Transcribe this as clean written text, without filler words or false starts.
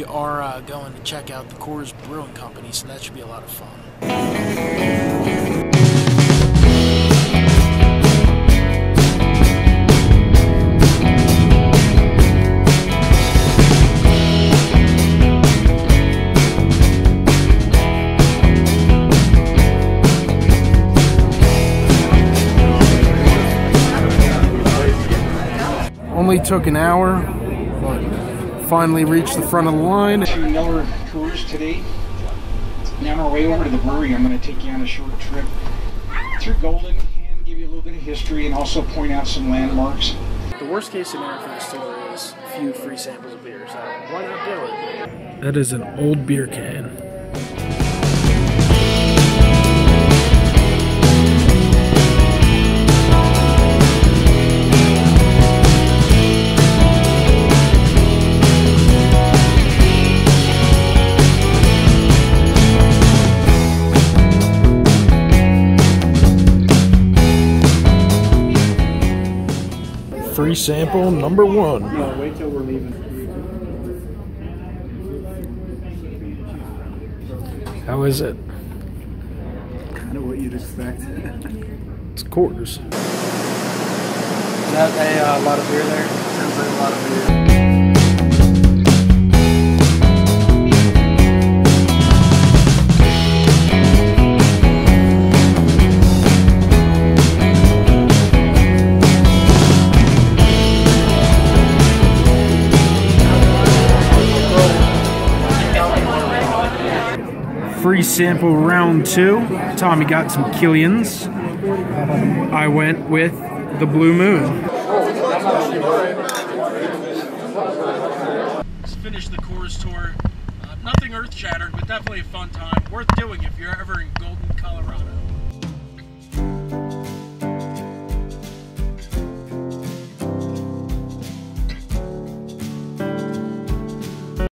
we are going to check out the Coors Brewing Company, so that should be a lot of fun. Only took an hour, but finally reached the front of the line. Miller Coors today. Now on our way over to the brewery, I'm going to take you on a short trip through Golden and give you a little bit of history and also point out some landmarks. The worst case scenario for this tour is a few free samples of beer, so why not do it? That is an old beer can. Free sample number one. No, wait till we're leaving. How is it? Kind of what you'd expect. It's Coors. Is that a lot of beer there? Sounds like a lot of beer. Free sample round 2. Tommy got some Killians. I went with the Blue Moon. Let's finish the Coors tour. Nothing earth-shattering, but definitely a fun time. Worth doing if you're ever in Golden, Colorado.